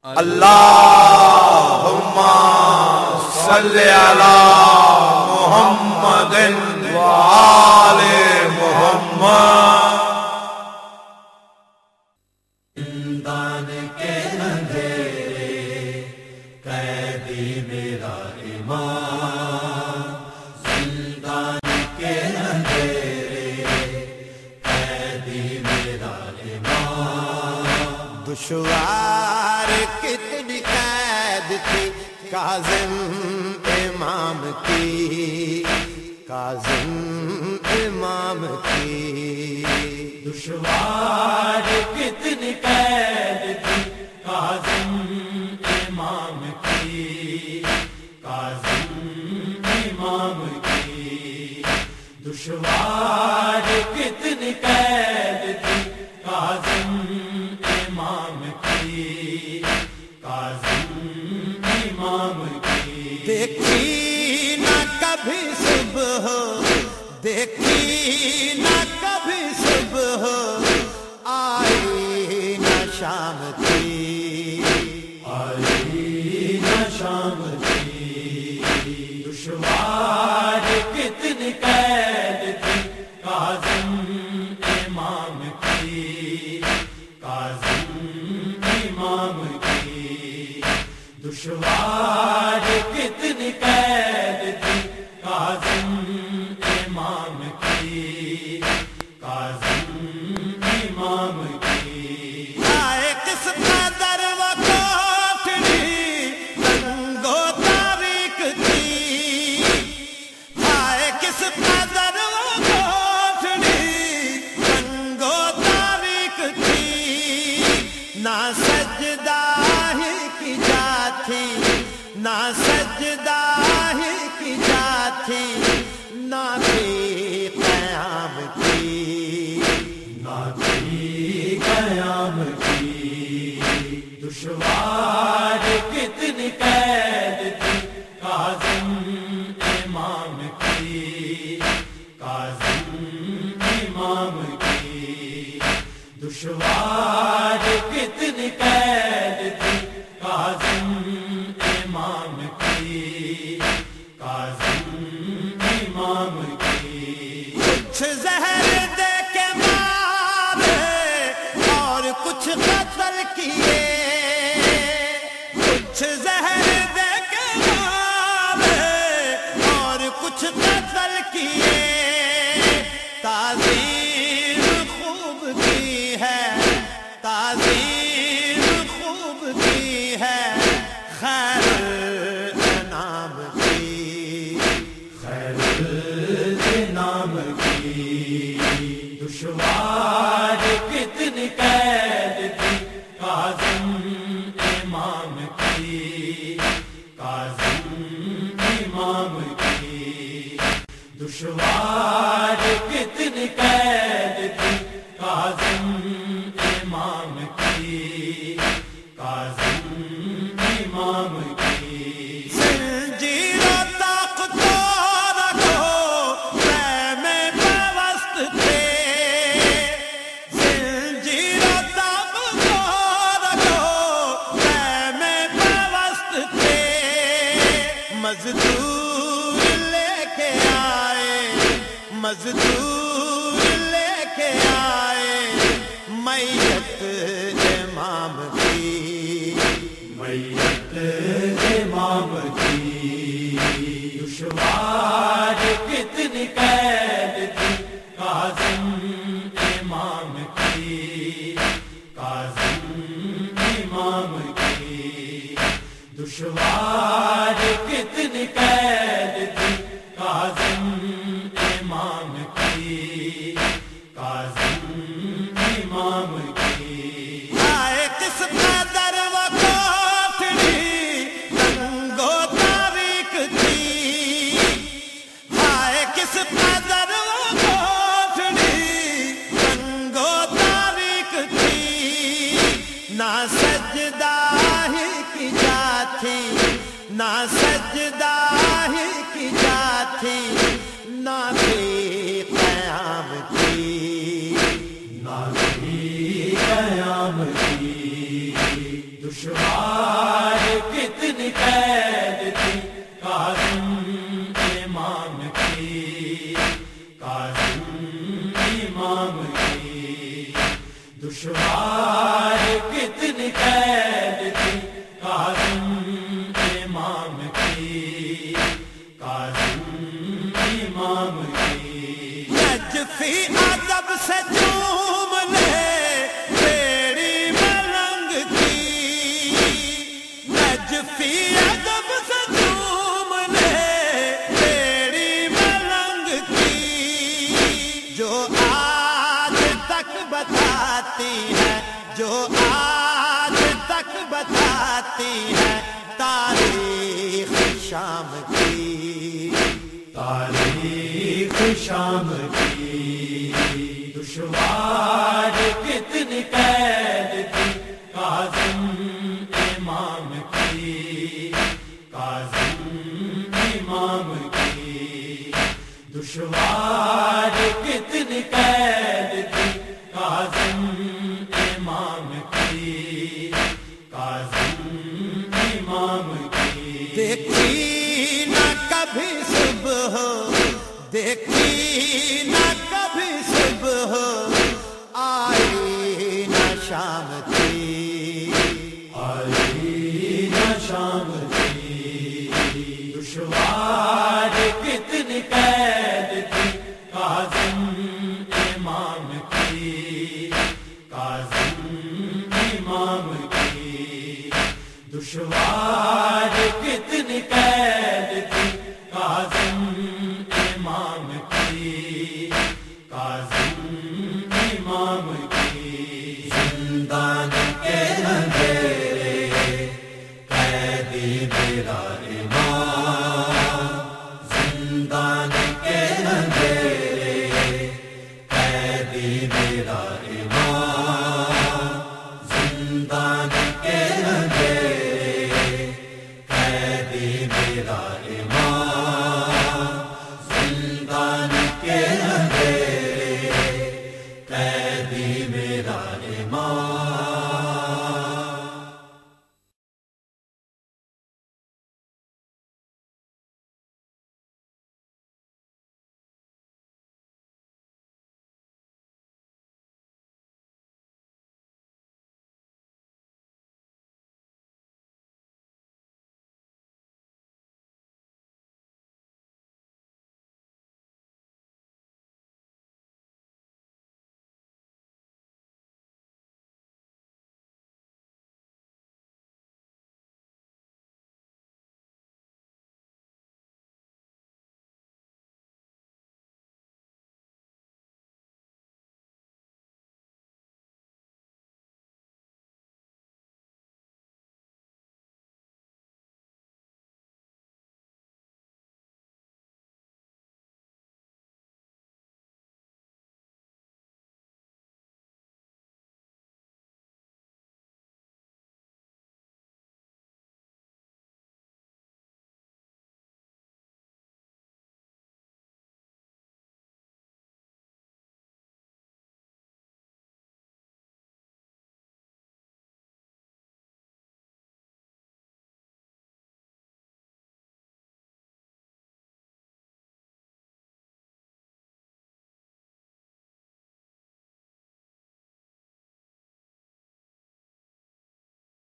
اللہم صلی علی محمد و آل محمد۔ زندان کے اندھیرے قیدی میرا امام، زندان کے اندھیرے قیدی میرا امام۔ دشوار کتنی قید تھی کاظم امام کی، کاظم امام کی۔ دشوار کتنی قید تھی کاظم امام کی، کاظم امام کی۔ دشوار کتنی قید تھی کاظم امام کی، کاظم امام کی۔ دیکھی نہ کبھی صبح، دیکھی نہ کبھی صبح، آئی نہ شام تھی، آئی نہ شام تھی۔ دشوار کتنی قید تھی کاظم امام کی، کاظم امام کی۔ دشوار کتنی قید تھی کاظم امام کی، کاظم امام کی۔ آئے کس قدر وہ کوٹڑی تنگ و تاریک تھی، آئے کس قدر وہ کوٹڑی تنگ و تاریک تھی۔ نہ سجدہ ہی کی جا تھی، نہ سجدہ ہی کی جا تھی، نہ تھی قیام کی، نہ تھی قیام کی۔ دشوار کتنی قید تھی کاظم امام کی، کاظم امام کی۔ دشوار کتنی قید تھی کاظم امام کی، کاظم امام کی۔ کچھ زہر دے کے مارے اور کچھ قتل کیے، کچھ زہر دے کے مارے اور کچھ قتل کیے۔ تعظیم خوب کی ہے، تعظیم خوب کی ہے خیر الانام کی، خیر الانام کی۔ دشوار کتنی قید تھی کاظم امام کی، کاظم امام کی۔ دشوار کتنی قید تھی کاظم امام کی، کاظم امام کی۔ زنجیر و طاقت و رکھو خیمے پیوست تھے، زنجیر و طاقت و رکھو خیمے پیوست تھے۔ مزدور لے کے آئے، مزدور لے کے آئے میت امام کی، میت امام کی۔ دشوار کتنی قید تھی کاظم امام کی، کاظم امام کی۔ دشوار کتنی قید تھی کاظم امام کی، کاظم امام کی۔ آئے کس قدر وہ کوٹڑی تنگ و تاریک تھی، آئے کس قدر وہ کوٹڑی تنگ و تاریک تھی۔ نہ سجدہ ہی کی جا تھی، نہ سجدہ ہی کی جا تھی، نہ تھی قیام کی، نہ تھی قیام کی۔ دشوار کاظم امام کی دشوار کتنی قید تھی کاظم امام کی کاظم امام کی نجفی ادب سے چوم لے تیری ملنگ کی نجفی ادب سے چوم لے تیری ملنگ کی جو آج تک بتاتی ہے جو آج تک بتاتی ہے تاریخ شام کی تاریخ شام کی دشوار کتنی قید تھی کاظم امام کی کاظم امام کی دشوار کتنی قید